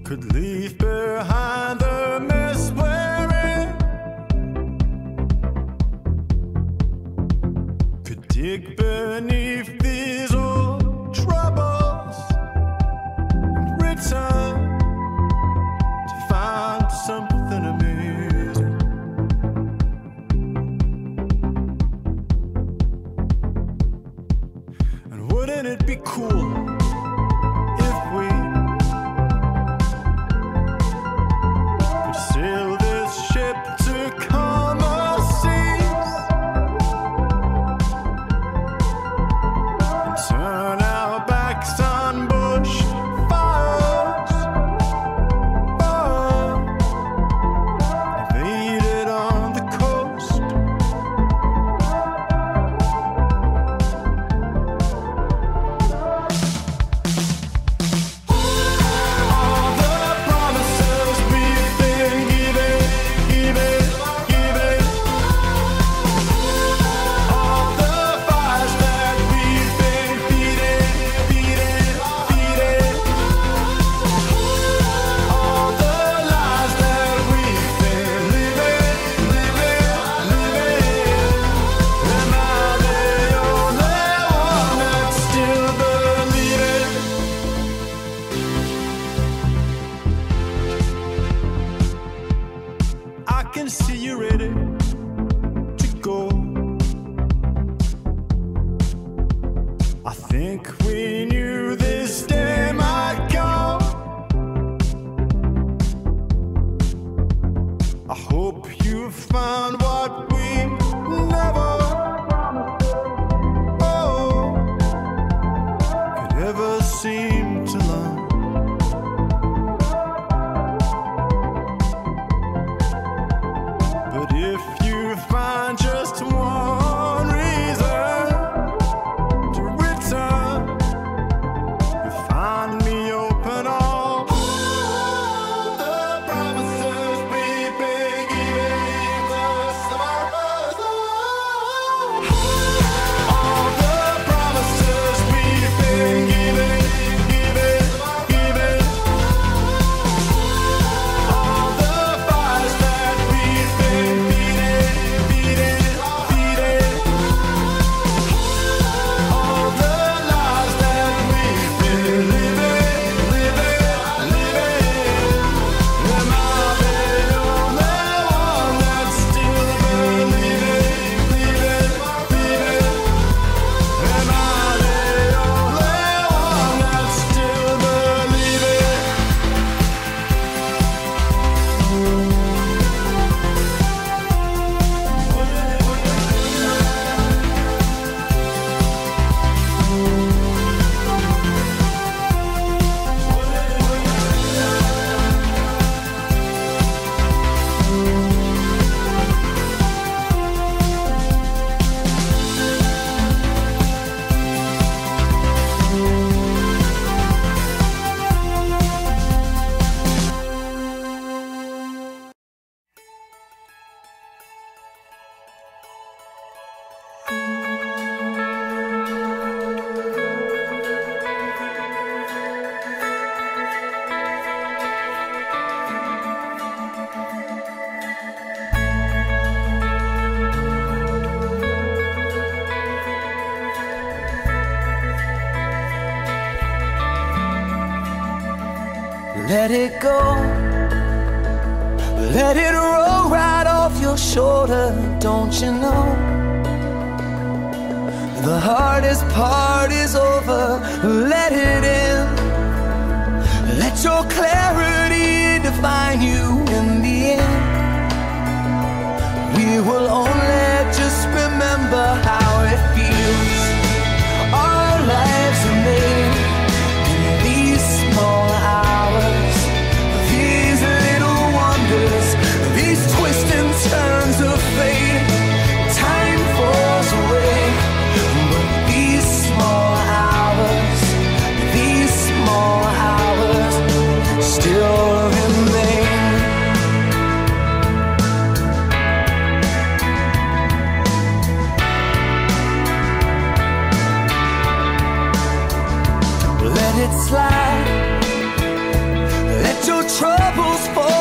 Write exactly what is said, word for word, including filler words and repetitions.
could leave behind the mess we're in, could dig beneath these old troubles and return to find something amazing. And wouldn't it be cool if we sail this ship to calmer seas and turn our backs on bush fires, oh, evaded on the coast. All the promises we've been given, given, given. All the fires that we've been feeding, feeding, feeding. All the lies that we've been living, living, living. Am I the only one that's still believing? I can see you ready to go. I think we knew this day might come. I hope you found what we never, oh, could ever seem to learn. But if you find just one reason to return, you find me open all the promises we've been giving us. All the promises we've been giving, giving, giving. All the fires that we've been feeding, feeding, feeding. All the lies that we've been living, living, living. Am I the only one that's still believing, believing, believing? Am I the only one that's still believing? Let it go, let it roll right off your shoulder. Don't you know the hardest part is over? Let it in, let your clarity define you in the end. We will only just remember how it feels. Our lives are made in these small hours, these little wonders, these twists and turns of fate. Time falls away, but these small hours, these small hours still remain. Let it slide, let your troubles fall